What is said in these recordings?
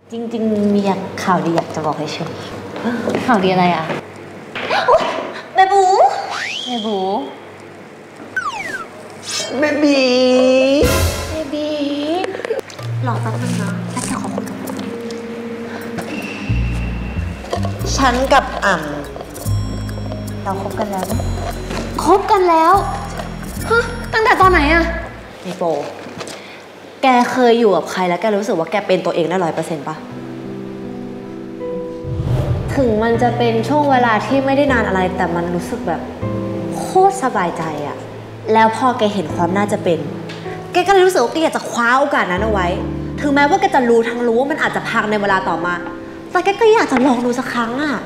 จริงๆมีข่าวดีอยากจะบอกให้เชิญข่าวดีอะไรอ่ะแม่บูแม่บูเบบีรอแป๊บนึงนะแล้วจะขอคุยกับคุณฉันกับเราคบกันแล้วนะคบกันแล้วฮะตั้งแต่ตอนไหนอ่ะไอโปแกเคยอยู่กับใครแล้วแกรู้สึกว่าแกเป็นตัวเองได้100%ป่ะถึงมันจะเป็นช่วงเวลาที่ไม่ได้นานอะไรแต่มันรู้สึกแบบโคตรสบายใจอะแล้วพอแกเห็นความน่าจะเป็นแกก็เลยรู้สึกว่าแกอยากจะคว้าโอกาสนั้นเอาไว้ถึงแม้ว่าแกจะรู้ทั้งรู้ว่ามันอาจจะพังในเวลาต่อมาแต่แกก็อยากจะลองดูสักครั้งอะ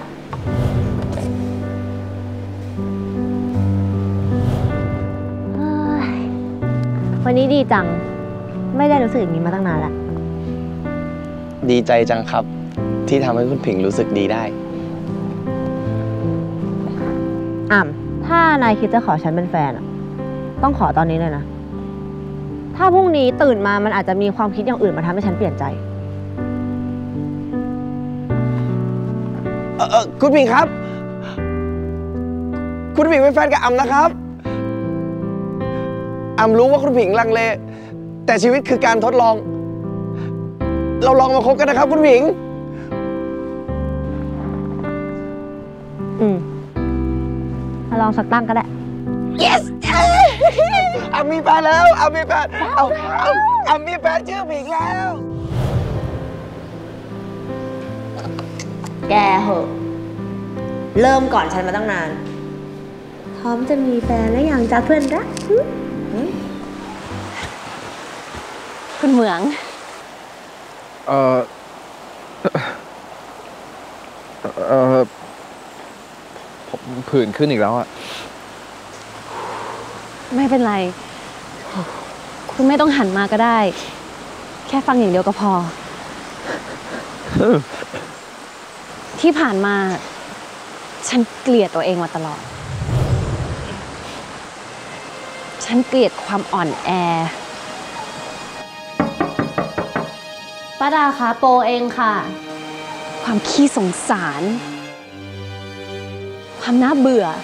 วันนี้ดีจังไม่ได้รู้สึกอย่างนี้มาตั้งนานแล้วดีใจจังครับที่ทำให้คุณผิงรู้สึกดีได้ถ้านายคิดจะขอฉันเป็นแฟนอะต้องขอตอนนี้เลยนะถ้าพรุ่งนี้ตื่นมามันอาจจะมีความคิดอย่างอื่นมาทำให้ฉันเปลี่ยนใจคุณผิงครับคุณผิงเป็นแฟนกับนะครับรู้ว่าคุณผิงลังเลแต่ชีวิตคือการทดลองเราลองมาคบกันนะครับคุณผิงมาลองสักตั้งก็ได้ yes มีแฟนแล้วมีแฟนมีแฟนชื่อผิงแล้วแกเหอะเริ่มก่อนฉันมาตั้งนานพร้อมจะมีแฟนแล้วยังจ้าเพื่อนรักคุณเหมืองผมผื่นขึ้นอีกแล้วอะไม่เป็นไรคุณไม่ต้องหันมาก็ได้แค่ฟังอย่างเดียวก็พอ ที่ผ่านมาฉันเกลียดตัวเองมาตลอดฉันเกลียดความอ่อนแอป้าดาคะโปเองค่ะความขี้สงสารความน่าเบื่อ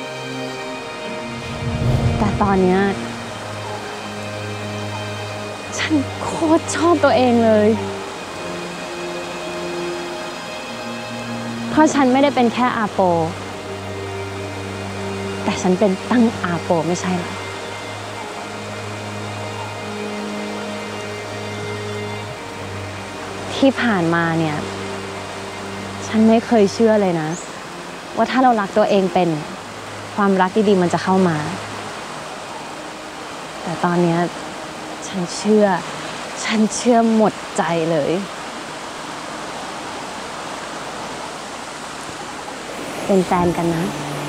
แต่ตอนนี้ฉันโคตรชอบตัวเองเลยเพราะฉันไม่ได้เป็นแค่อาโปแต่ฉันเป็นตั้งอาโปไม่ใช่หรอที่ผ่านมาเนี่ยฉันไม่เคยเชื่อเลยนะว่าถ้าเรารักตัวเองเป็นความรักดีๆมันจะเข้ามาแต่ตอนนี้ฉันเชื่อหมดใจเลยเป็นแฟนกันนะ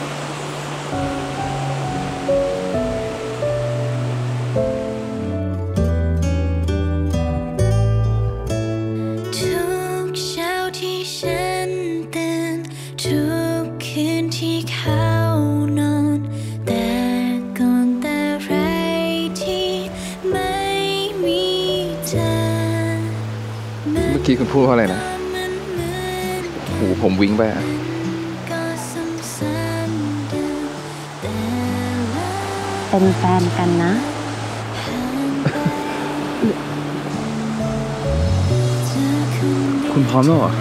เมื่อกี้คุณพูดว่าอะไรนะหูผมวิ้งไปอะเป็นแฟนกันนะคุณพร้อมแล้วเหรอ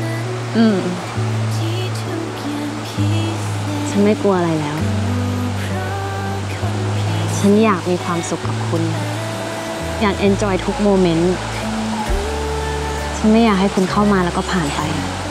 ฉันไม่กลัวอะไรแล้วฉันอยากมีความสุขกับคุณอยากเอนจอยทุกโมเมนต์ฉันไม่อยากให้คุณเข้ามาแล้วก็ผ่านไป